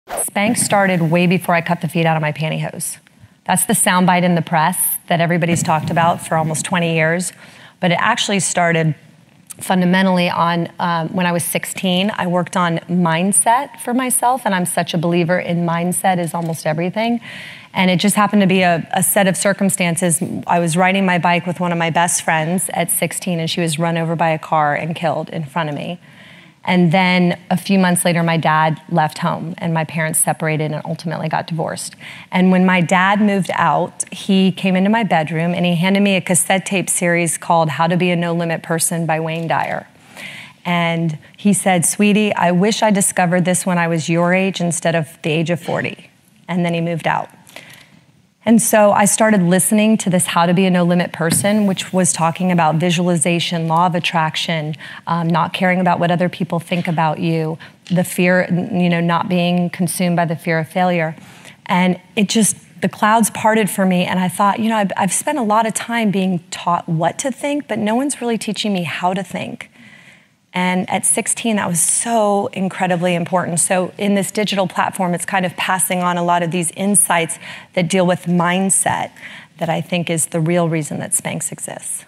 Spanx started way before I cut the feet out of my pantyhose. That's the soundbite in the press that everybody's talked about for almost 20 years. But it actually started fundamentally on when I was 16. I worked on mindset for myself, and I'm such a believer in mindset is almost everything. And it just happened to be a set of circumstances. I was riding my bike with one of my best friends at 16, and she was run over by a car and killed in front of me. And then a few months later, my dad left home, and my parents separated and ultimately got divorced. And when my dad moved out, he came into my bedroom and he handed me a cassette tape series called How to Be a No Limit Person by Wayne Dyer. And he said, "Sweetie, I wish I discovered this when I was your age instead of the age of 40. And then he moved out. And so I started listening to this How to Be a No Limit Person, which was talking about visualization, law of attraction, not caring about what other people think about you, the fear, not being consumed by the fear of failure. And it just, the clouds parted for me, and I thought, I've spent a lot of time being taught what to think, but no one's really teaching me how to think. And at 16, that was so incredibly important. So in this digital platform, it's kind of passing on a lot of these insights that deal with mindset that I think is the real reason that Spanx exists.